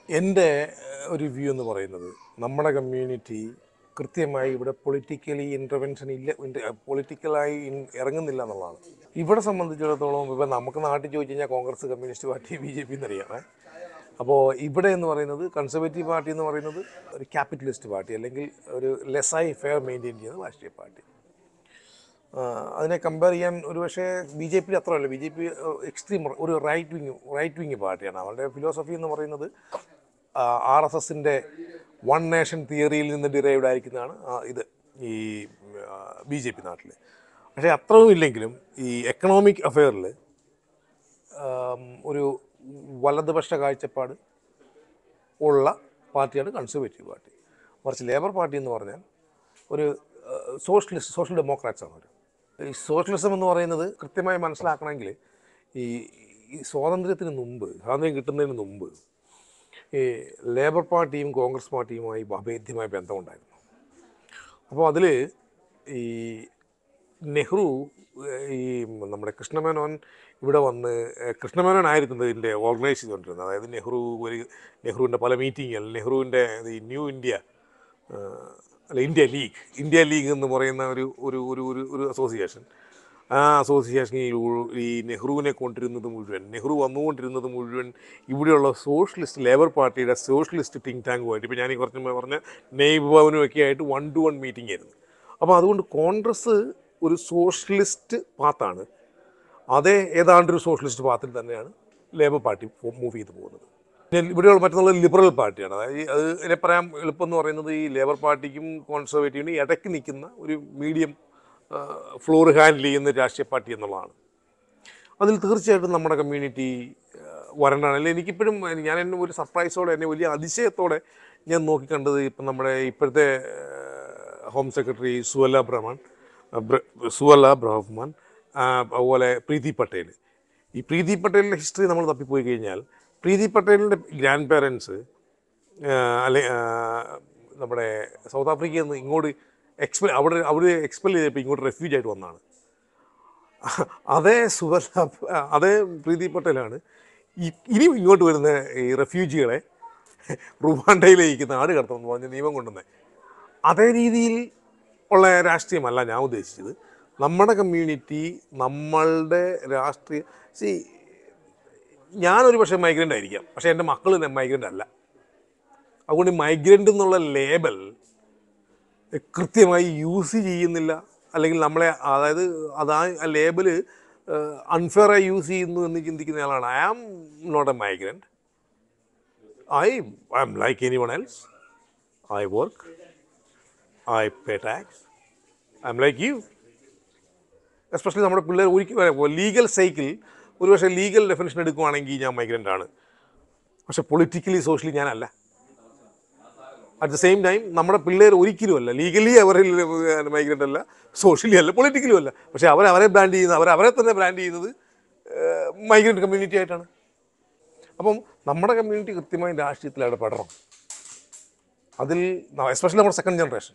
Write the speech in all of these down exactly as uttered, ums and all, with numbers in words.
എൻ്റെ ഒരു വ്യൂ എന്ന് പറയുന്നത് നമ്മുടെ കമ്മ്യൂണിറ്റി കൃത്യമായി ഇവിടെ പൊളിറ്റിക്കലി ഇൻ്റർവെൻഷൻ ഇല്ല, പൊളിറ്റിക്കലായി ഇറങ്ങുന്നില്ല എന്നുള്ളതാണ്. ഇവിടെ സംബന്ധിച്ചിടത്തോളം ഇപ്പം നമുക്ക് നാട്ടിൽ ചോദിച്ചു കഴിഞ്ഞാൽ Congress, communist party, B J P എന്നറിയാമേ. അപ്പോൾ ഇവിടെ എന്ന് പറയുന്നത് കൺസർവേറ്റീവ് പാർട്ടി എന്ന് പറയുന്നത് ഒരു ക്യാപിറ്റലിസ്റ്റ് പാർട്ടി അല്ലെങ്കിൽ ഒരു ലെസായി ഫെയർ മെയിൻറ്റെയിൻ ചെയ്യുന്ന രാഷ്ട്രീയ പാർട്ടി. അതിനെ കമ്പയർ ചെയ്യാൻ ഒരു പക്ഷേ ബി ജെ പി അത്രയല്ല. ബി ജെ പി എക്സ്ട്രീം ഒരു റൈറ്റ് വിങ് റൈറ്റ് വിങ് പാർട്ടിയാണ്. അവരുടെ ഫിലോസഫി എന്ന് പറയുന്നത് ആർ എസ് എസിൻ്റെ വൺ നേഷൻ തിയറിയിൽ നിന്ന് ഡിറൈവ്ഡ് ആയിരിക്കുന്നതാണ് ഇത് ഈ ബി ജെ പി നാട്ടിൽ. പക്ഷേ അത്രയും ഇല്ലെങ്കിലും ഈ എക്കണോമിക് അഫെയറിൽ ഒരു വലതുപക്ഷ കാഴ്ചപ്പാട് ഉള്ള പാർട്ടിയാണ് കൺസർവേറ്റീവ് പാർട്ടി. മറിച്ച് ലേബർ പാർട്ടി എന്ന് പറഞ്ഞാൽ ഒരു സോഷ്യലിസ്റ്റ് സോഷ്യൽ ഡെമോക്രാറ്റ്സ് ആണ് അവർ. ഈ സോഷ്യലിസം എന്ന് പറയുന്നത് കൃത്യമായി മനസ്സിലാക്കണമെങ്കിൽ ഈ ഈ സ്വാതന്ത്ര്യത്തിന് മുമ്പ്, സ്വാതന്ത്ര്യം കിട്ടുന്നതിന് മുമ്പ് ഈ ലേബർ പാർട്ടിയും കോൺഗ്രസ് പാർട്ടിയുമായി അഭേദ്യമായ ബന്ധമുണ്ടായിരുന്നു. അപ്പോൾ അതിൽ ഈ നെഹ്റു ഈ നമ്മുടെ കൃഷ്ണമേനോൻ ഇവിടെ വന്ന് കൃഷ്ണമേനോൻ ആയിരുന്നു ഇതിൻ്റെ ഓർഗനൈസ് ചെയ്തുകൊണ്ടിരുന്നത്. അതായത് നെഹ്റു ഒരു നെഹ്റുവിൻ്റെ പല മീറ്റിങ്ങുകൾ, നെഹ്റുവിൻ്റെ ഈ ന്യൂ ഇന്ത്യ അല്ല ഇന്ത്യ ലീഗ് ഇന്ത്യ ലീഗ് എന്ന് പറയുന്ന ഒരു ഒരു ഒരു ഒരു അസോസിയേഷൻ. ആ അസോസിയേഷനിൽ ഈ നെഹ്റുവിനെ കൊണ്ടിരുന്നത് മുഴുവൻ, നെഹ്റു വന്നുകൊണ്ടിരുന്നത് മുഴുവൻ ഇവിടെയുള്ള സോഷ്യലിസ്റ്റ് ലേബർ പാർട്ടിയുടെ സോഷ്യലിസ്റ്റ് തിങ്ക് ടാങ്കുമായിട്ട്, ഇപ്പോൾ ഞാൻ ഈ കുറച്ച് മുമ്പ് പറഞ്ഞ നെയ്ബ് ഭവനുമൊക്കെ ആയിട്ട് വൺ ടു വൺ മീറ്റിംഗ് ആയിരുന്നു. അപ്പോൾ അതുകൊണ്ട് കോൺഗ്രസ് ഒരു സോഷ്യലിസ്റ്റ് പാത്താണ്. അതേ ഏതാണ്ടൊരു സോഷ്യലിസ്റ്റ് പാത്തിൽ തന്നെയാണ് ലേബർ പാർട്ടി മൂവ് ചെയ്ത് പോകുന്നത്. ഇവിടെയുള്ള മറ്റുള്ള ലിബറൽ പാർട്ടിയാണ്. അതായത് അത് ഇതിനെ പറയാൻ എളുപ്പം എന്ന് പറയുന്നത് ഈ ലേബർ പാർട്ടിക്കും കോൺസർവേറ്റീവിനും ഇടയ്ക്ക് നിൽക്കുന്ന ഒരു മീഡിയം ഫ്ലോർ ഹാൻഡിൽ ചെയ്യുന്ന രാഷ്ട്രീയ പാർട്ടി എന്നുള്ളതാണ്. അതിൽ തീർച്ചയായിട്ടും നമ്മുടെ കമ്മ്യൂണിറ്റി വരണ്ടാണ്. അല്ലെങ്കിൽ എനിക്കിപ്പോഴും ഞാൻ എന്നെ ഒരു സർപ്രൈസോടെ, എന്നെ വലിയ അതിശയത്തോടെ ഞാൻ നോക്കിക്കണ്ടത് ഇപ്പം നമ്മുടെ ഇപ്പോഴത്തെ ഹോം സെക്രട്ടറി സുവല്ല ബ്രഹ്മാൻ സുവല്ല ബ്രഹ്മാൻ അതുപോലെ പ്രീതി പട്ടേൽ. ഈ പ്രീതി പട്ടേലിൻ്റെ ഹിസ്റ്ററി നമ്മൾ തപ്പിപ്പോയി കഴിഞ്ഞാൽ പ്രീതി പട്ടേലിൻ്റെ ഗ്രാൻഡ് പേരൻസ് അല്ലെ നമ്മുടെ സൗത്ത് ആഫ്രിക്കയിൽ നിന്ന് ഇങ്ങോട്ട് എക്സ്പെൽ അവിടെ അവിടെ എക്സ്പെൽ ചെയ്തപ്പോൾ ഇങ്ങോട്ട് റെഫ്യൂജ് ആയിട്ട് വന്നതാണ്. അതേ സുവല്ല അതേ പ്രീതി പട്ടേലാണ് ഇനി ഇങ്ങോട്ട് വരുന്ന ഈ റെഫ്യൂജികളെ റുവാണ്ടയിലേക്ക് നാട് കടത്തണമെന്ന് പറഞ്ഞ് നിയമം കൊണ്ടുവന്നത്. അതേ രീതിയിൽ ഉള്ള രാഷ്ട്രീയമല്ല ഞാൻ ഉദ്ദേശിച്ചത്. നമ്മുടെ കമ്മ്യൂണിറ്റി നമ്മളുടെ രാഷ്ട്രീയ സി ഞാനൊരു പക്ഷേ മൈഗ്രൻ്റ് ആയിരിക്കാം, പക്ഷേ എൻ്റെ മക്കൾ മൈഗ്രൻ്റ് അല്ല. അതുകൊണ്ട് മൈഗ്രൻ്റ് എന്നുള്ള ലേബൽ കൃത്യമായി യൂസ് ചെയ്യുന്നില്ല, അല്ലെങ്കിൽ നമ്മളെ അതായത് അതാ ആ ലേബല് അൺഫെയറായി യൂസ് ചെയ്യുന്നു എന്ന് ചിന്തിക്കുന്ന ആളാണ്. I am not a migrant. I I'm like anyone else. I work, I pay tax, I'm like you. Especially നമ്മുടെ പിള്ളേർ ഒരിക്കലും ലീഗൽ സൈക്കിൾ ഒരു പക്ഷേ ലീഗൽ ഡെഫിനിഷൻ എടുക്കുവാണെങ്കിൽ ഞാൻ മൈഗ്രൻ്റ് ആണ്, പക്ഷെ പൊളിറ്റിക്കലി സോഷ്യലി ഞാനല്ല. അറ്റ് ദ സെയിം ടൈം നമ്മുടെ പിള്ളേർ ഒരിക്കലും അല്ല ലീഗലി അവരിൽ മൈഗ്രൻ്റ് അല്ല, സോഷ്യലി അല്ല, പൊളിറ്റിക്കലും അല്ല. പക്ഷേ അവർ അവരെ ബ്രാൻഡ് ചെയ്യുന്നത് അവർ അവരെ തന്നെ ബ്രാൻഡ് ചെയ്യുന്നത് മൈഗ്രൻ്റ് കമ്മ്യൂണിറ്റി ആയിട്ടാണ്. അപ്പം നമ്മുടെ കമ്മ്യൂണിറ്റി കൃത്യമായി രാഷ്ട്രീയത്തിൽ ഇടപെടണം. അതിൽ എസ്പെഷ്യലി നമ്മുടെ സെക്കൻഡ് ജനറേഷൻ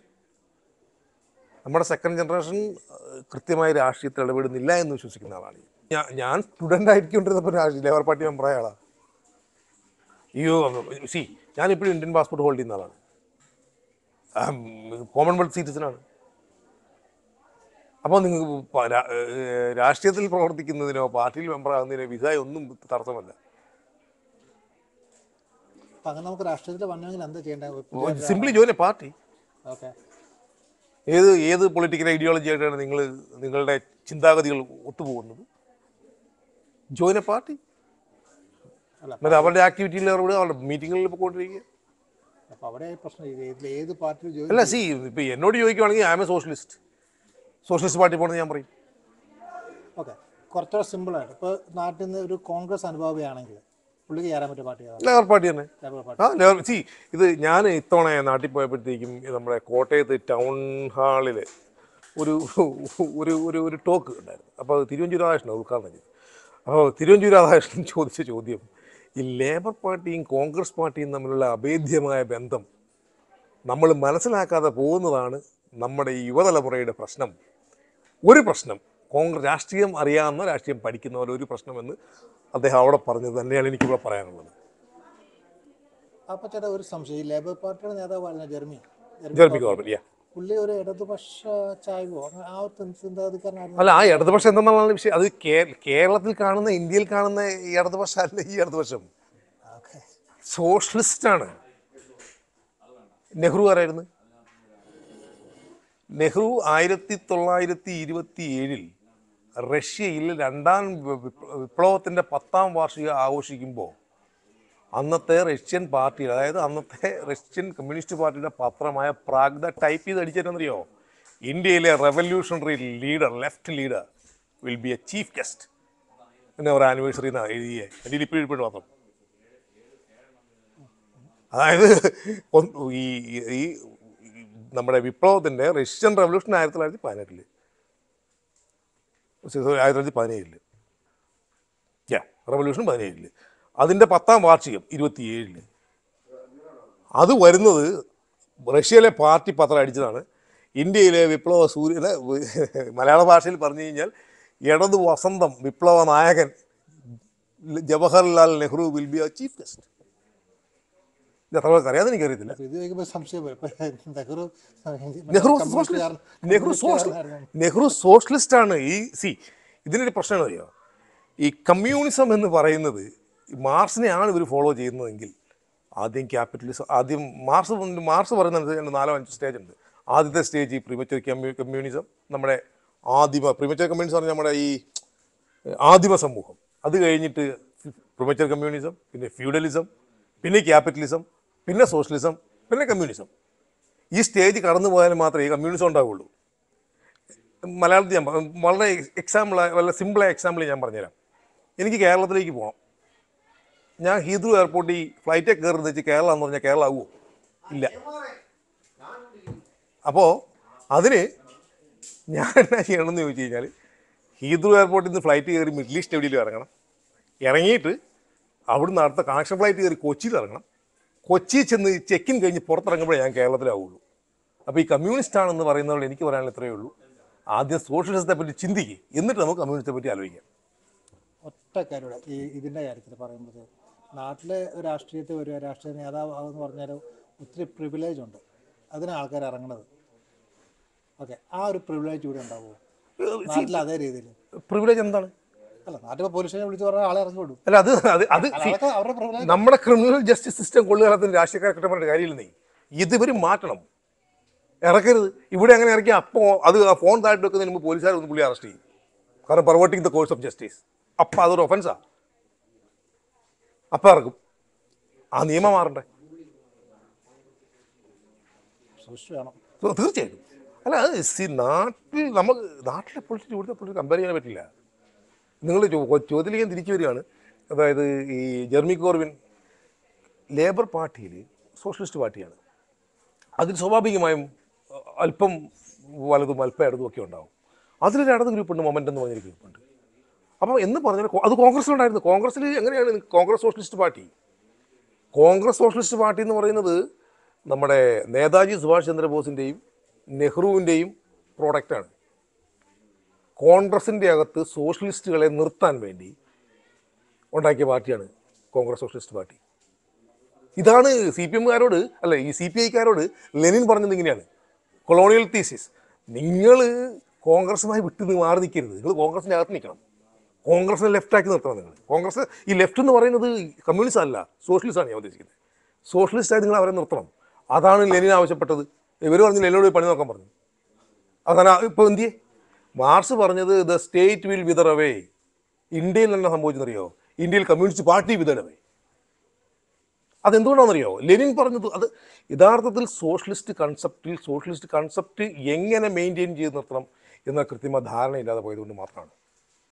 നമ്മുടെ സെക്കൻഡ് ജനറേഷൻ കൃത്യമായി രാഷ്ട്രീയത്തിൽ ഇടപെടുന്നില്ല എന്ന് വിശ്വസിക്കുന്ന ആളാണ് ഞാൻ. ഞാൻ സ്റ്റുഡൻ്റ് ആയിരിക്കൊണ്ടിരുന്നപ്പോൾ രാഷ്ട്രീയ ലേബർ പാർട്ടി മെമ്പറായ ആളാണ്. അയ്യോ സി ഞാനിപ്പോഴും ഇന്ത്യൻ പാസ്പോർട്ട് ഹോൾഡ് ചെയ്യുന്ന ആളാണ്, കോമൺവെൽത്ത് സിറ്റിസനാണ്. അപ്പോൾ നിങ്ങൾക്ക് രാഷ്ട്രീയത്തിൽ പ്രവർത്തിക്കുന്നതിനോ പാർട്ടിയിൽ മെമ്പറാകുന്നതിനോ വിസ ഒന്നും തടസ്സമല്ല. നമുക്ക് രാഷ്ട്രീയത്തിൽ വന്നെങ്കിൽ എന്താ ചെയ്യേണ്ടത്? Simply join a party. Okay. ഏത് ഏത് പൊളിറ്റിക്കൽ ഐഡിയോളജി ആയിട്ടാണ് നിങ്ങൾ നിങ്ങളുടെ ചിന്താഗതികൾ ഒത്തുപോകുന്നത്? Join a party. എന്നിട്ട് അവരുടെ ആക്ടിവിറ്റിയിൽ അവരുടെ അവരുടെ മീറ്റിങ്ങുകളിൽ പോയിക്കൊണ്ടിരിക്കുക. അല്ല സി ഇപ്പം എന്നോട് ചോദിക്കുവാണെങ്കിൽ I'm a socialist socialist party പോകണമെന്ന് ഞാൻ പറയും. ഓക്കെ, കുറച്ചുകൂടെ സിമ്പിളായിട്ട് ഇപ്പോൾ നാട്ടിൽ നിന്ന് ഒരു കോൺഗ്രസ് അനുഭാവിയാണെങ്കിൽ പുള്ളിക്ക് ചേരാൻ പറ്റിയ പാർട്ടിയാണ് ലേബർ പാർട്ടി തന്നെ. ആ ലേബർ സി ഇത് ഞാൻ ഇത്തവണ നാട്ടിൽ പോയപ്പോഴത്തേക്കും നമ്മുടെ കോട്ടയത്ത് ടൗൺ ഹാളിൽ ഒരു ഒരു ഒരു ഒരു ടോക്ക് ഉണ്ടായിരുന്നു. അപ്പോൾ തിരുവഞ്ചൂർ രാധാകൃഷ്ണൻ ഉദ്ഘാടനം ചെയ്തു. അപ്പോൾ തിരുവഞ്ചൂർ രാധാകൃഷ്ണൻ ചോദിച്ച ചോദ്യം, ഈ ലേബർ പാർട്ടിയും കോൺഗ്രസ് പാർട്ടിയും തമ്മിലുള്ള അഭേദ്യമായ ബന്ധം നമ്മൾ മനസ്സിലാക്കാതെ പോകുന്നതാണ് നമ്മുടെ ഈ യുവതലമുറയുടെ പ്രശ്നം. ഒരു പ്രശ്നം കോൺഗ്രസ് രാഷ്ട്രീയം അറിയാവുന്ന രാഷ്ട്രീയം പഠിക്കുന്നവർ ഒരു പ്രശ്നമെന്ന് അദ്ദേഹം അവിടെ പറഞ്ഞത് തന്നെയാണ് എനിക്കിവിടെ പറയാനുള്ളത്. അപ്പോൾ ചേട്ടാ ഒരു സംശയം, ഈ ലേബർ പാർട്ടിയുടെ നേതാവാണ് ജെർമി ജെർമി കോർബൻ. യാ, പുള്ളി ഒരു ഇടതുപക്ഷ ചായ്വോ അങ്ങനെ ആ ഒരു ചിന്താഗതിക്കാരനായിരുന്നു? അല്ല, ആ ഇടതുപക്ഷം എന്തെന്നാണ് വിഷയം. അത് കേരളത്തിൽ കാണുന്ന, ഇന്ത്യയിൽ കാണുന്ന ഈ ഇടതുപക്ഷം അല്ല. ഈ ഇടതുപക്ഷം ഓക്കെ, സോഷ്യലിസ്റ്റാണ്. നെഹ്റു ആരായിരുന്നു? നെഹ്റു ആയിരത്തി തൊള്ളായിരത്തി ഇരുപത്തി ഏഴിൽ റഷ്യയിൽ രണ്ടാം വിപ്ലവത്തിൻ്റെ പത്താം വാർഷികം ആഘോഷിക്കുമ്പോൾ അന്നത്തെ റഷ്യൻ പാർട്ടി, അതായത് അന്നത്തെ റഷ്യൻ കമ്മ്യൂണിസ്റ്റ് പാർട്ടിയുടെ പത്രമായ പ്രാഗ്ദ ടൈപ്പ് ചെയ്ത് അടിച്ചതെന്നറിയോ? ഇന്ത്യയിലെ revolutionary leader, left leader will be a chief guest എന്ന ഒരു ആനിവേഴ്സറി എന്നാണ് എഴുതിയേ. എൻ്റെ ഇപ്പോഴും ഇപ്പോഴും മാത്രം. അതായത് ഈ ഈ നമ്മുടെ വിപ്ലവത്തിൻ്റെ റഷ്യൻ റെവല്യൂഷൻ ആയിരത്തി തൊള്ളായിരത്തി പതിനെട്ടില് ആയിരത്തി തൊള്ളായിരത്തി പതിനേഴില് യാ റെവല്യൂഷൻ പതിനേഴില് അതിൻ്റെ പത്താം വാർഷികം ഇരുപത്തിയേഴില്. അത് വരുന്നത് റഷ്യയിലെ പാർട്ടി പത്രം അടിച്ചതാണ്. ഇന്ത്യയിലെ വിപ്ലവ സൂര്യനെ മലയാള ഭാഷയിൽ പറഞ്ഞു കഴിഞ്ഞാൽ ഇടതു വസന്തം വിപ്ലവ നായകൻ Jawaharlal Nehru will be a chief guest. എത്ര അറിയാതെ എനിക്കറിയത്തില്ല. നെഹ്റു നെഹ്റു നെഹ്റു സോഷ്യലിസ്റ്റ് ആണ്. ഈ സി ഇതിനൊരു പ്രശ്നം അറിയോ? ഈ കമ്മ്യൂണിസം എന്ന് പറയുന്നത് മാർക്സിനെയാണ് ഇവർ ഫോളോ ചെയ്യുന്നതെങ്കിൽ ആദ്യം ക്യാപിറ്റലിസം, ആദ്യം മാർക്സ് മാർക്സ് പറയുന്നത് നാലോ അഞ്ചോ സ്റ്റേജ് ഉണ്ട്. ആദ്യത്തെ സ്റ്റേജ് ഈ പ്രിമച്വർ കമ്മ്യൂണിസം, നമ്മുടെ ആദിമ പ്രിമച്വർ കമ്മ്യൂണിസം പറഞ്ഞാൽ നമ്മുടെ ഈ ആദിമ സമൂഹം. അത് കഴിഞ്ഞിട്ട് പ്രിമച്വർ കമ്മ്യൂണിസം, പിന്നെ ഫ്യൂഡലിസം, പിന്നെ ക്യാപിറ്റലിസം, പിന്നെ സോഷ്യലിസം, പിന്നെ കമ്മ്യൂണിസം. ഈ സ്റ്റേജ് കടന്നു പോയാൽ മാത്രമേ ഈ കമ്മ്യൂണിസം ഉണ്ടാവുകയുള്ളൂ. മലയാളത്തിൽ ഞാൻ വളരെ എക്സാമ്പിൾ, വളരെ സിമ്പിളായ എക്സാമ്പിൾ ഞാൻ പറഞ്ഞുതരാം. എനിക്ക് കേരളത്തിലേക്ക് പോകണം. ഞാൻ ഹീത്രൂ എയർപോർട്ടിൽ ഫ്ലൈറ്റേ കയറുന്നത് വെച്ച് കേരളം എന്ന് പറഞ്ഞാൽ കേരളം ആവുമോ? ഇല്ല. അപ്പോൾ അതിന് ഞാൻ എന്നാ ചെയ്യണമെന്ന് ചോദിച്ചു കഴിഞ്ഞാൽ, ഹീത്രൂ എയർപോർട്ടിൽ നിന്ന് ഫ്ലൈറ്റ് കയറി മിഡിൽ ഈസ്റ്റ് എവിടെയും ഇറങ്ങണം. ഇറങ്ങിയിട്ട് അവിടുന്ന് അടുത്ത കണക്ഷൻ ഫ്ലൈറ്റ് കയറി കൊച്ചിയിൽ ഇറങ്ങണം. കൊച്ചിയിൽ ചെന്ന് ചെക്കിൻ കഴിഞ്ഞ് പുറത്തിറങ്ങുമ്പോഴേ ഞാൻ കേരളത്തിലാവുള്ളൂ. അപ്പോൾ ഈ കമ്മ്യൂണിസ്റ്റ് ആണെന്ന് പറയുന്നതുകൊണ്ട് എനിക്ക് പറയാനുള്ള ഇത്രയേ ഉള്ളൂ. ആദ്യം സോഷ്യലിസത്തെ പറ്റി ചിന്തിക്കുക, എന്നിട്ട് നമുക്ക് കമ്മ്യൂണിസ്റ്റത്തെ പറ്റി ആലോചിക്കാം. ഒറ്റ കാര്യം ഈ ഇതിൻ്റെ കാര്യത്തിൽ പറയുമ്പോൾ, നാട്ടിലെ രാഷ്ട്രീയത്തിൽ ഒരു രാഷ്ട്രീയ നേതാവ് എന്ന് പറഞ്ഞാൽ ഒത്തിരി പ്രിവിലേജ് ഉണ്ട്, അതിന് ആൾക്കാർ ഇറങ്ങുന്നത്. ഓക്കെ, ആ ഒരു പ്രിവിലേജ് ഇവിടെ ഉണ്ടാവുമോ നാട്ടിൽ? അതേ രീതിയിൽ പ്രിവിലേജ് എന്താണ്? അല്ല, നാട്ടിൽ പോലീസ് സ്റ്റേഷൻ വിളിച്ച് പറഞ്ഞാൽ ആളെ ഇറങ്ങി വിടും. അല്ല, അത് അത് നമ്മുടെ ക്രിമിനൽ ജസ്റ്റിസ് സിസ്റ്റം കൊള്ളുകാലത്തിന് രാഷ്ട്രീയക്കാരെ കിട്ടേണ്ട കാര്യമില്ലെന്നേ. ഇതിവർ മാറ്റണം. ഇറക്കരുത്. ഇവിടെ അങ്ങനെ ഇറക്കി അപ്പോൾ അത് ആ ഫോൺ താഴ്ത്തി വെക്കുന്നതിന് മുമ്പ് പോലീസുകാർ ഒന്ന് പുള്ളി അറസ്റ്റ് ചെയ്യും. കാരണം perverting the course of justice. അപ്പം അതൊരു ഒഫൻസാണ്. അപ്പം ഇറക്കും. ആ നിയമം മാറണ്ടേ? തീർച്ചയായിട്ടും. അല്ല, അത് സി നാട്ടിൽ നമുക്ക് നാട്ടിലെ പൊളിറ്റിക്സ് ഇവിടുത്തെ പൊളിറ്റിക്സ് കമ്പയർ ചെയ്യാൻ പറ്റില്ല. നിങ്ങൾ ചോദ്യത്തിലേക്ക് തിരിച്ചു വരികയാണ്. അതായത് ഈ ജെർമി കോർബിൻ ലേബർ പാർട്ടിയിൽ സോഷ്യലിസ്റ്റ് പാർട്ടിയാണ്. അതിൽ സ്വാഭാവികമായും അല്പം വലതും അല്പം ഇടതും ഒക്കെ ഉണ്ടാവും. അതിലൊരു ഇടത് ഗ്രൂപ്പുണ്ട്, മൊമെൻ്റ് എന്ന് പറഞ്ഞൊരു ഗ്രൂപ്പുണ്ട്. അപ്പോൾ എന്ന് പറഞ്ഞാൽ അത് കോൺഗ്രസ്സിലുണ്ടായിരുന്നു. കോൺഗ്രസ്സിൽ എങ്ങനെയാണ് Congress socialist party? Congress socialist party എന്ന് പറയുന്നത് നമ്മുടെ നേതാജി സുഭാഷ് ചന്ദ്രബോസിൻ്റെയും നെഹ്റുവിൻ്റെയും പ്രോഡക്റ്റാണ്. കോൺഗ്രസിൻ്റെ അകത്ത് സോഷ്യലിസ്റ്റുകളെ നിർത്താൻ വേണ്ടി ഉണ്ടാക്കിയ പാർട്ടിയാണ് കോൺഗ്രസ് സോഷ്യലിസ്റ്റ് പാർട്ടി. ഇതാണ് സി പി എമ്മുകാരോട് അല്ല ഈ സി പി ഐക്കാരോട് ലെനിൻ പറഞ്ഞത് ഇങ്ങനെയാണ്, കൊളോണിയൽ തീസിസ്. നിങ്ങൾ കോൺഗ്രസുമായി വിട്ട് മാറി നിൽക്കരുത്, നിങ്ങൾ കോൺഗ്രസിൻ്റെ അകത്ത് നിൽക്കണം. കോൺഗ്രസിനെ ലെഫ്റ്റാക്കി നിർത്തണം നിങ്ങൾ. കോൺഗ്രസ് ഈ ലെഫ്റ്റ് എന്ന് പറയുന്നത് കമ്മ്യൂണിസ്റ്റ് അല്ല, സോഷ്യലിസ്റ്റാണ് ഞാൻ ഉദ്ദേശിക്കുന്നത്. സോഷ്യലിസ്റ്റായി നിങ്ങൾ അവരെ നിർത്തണം. അതാണ് ലെനിൻ ആവശ്യപ്പെട്ടത്. ഇവർ പറഞ്ഞു ലെനിനോട് പണി നോക്കാൻ പറഞ്ഞു. അതാണ് ഇപ്പോൾ എന്തിയെ മാർക്സ് പറഞ്ഞത് the state will wither away. ഇന്ത്യയിൽ തന്നെ സംഭവിച്ചെന്നറിയോ? ഇന്ത്യയിൽ കമ്മ്യൂണിസ്റ്റ് പാർട്ടി വിതർ അവേ. അതെന്തുകൊണ്ടാണെന്നറിയോ? ലെനിൻ പറഞ്ഞത് അത് യഥാർത്ഥത്തിൽ സോഷ്യലിസ്റ്റ് കൺസെപ്റ്റിൽ സോഷ്യലിസ്റ്റ് കൺസെപ്റ്റ് എങ്ങനെ മെയിൻറ്റെയിൻ ചെയ്ത് നിർത്തണം എന്ന കൃത്യമായ ധാരണയില്ലാതെ പോയതുകൊണ്ട് മാത്രമാണ്.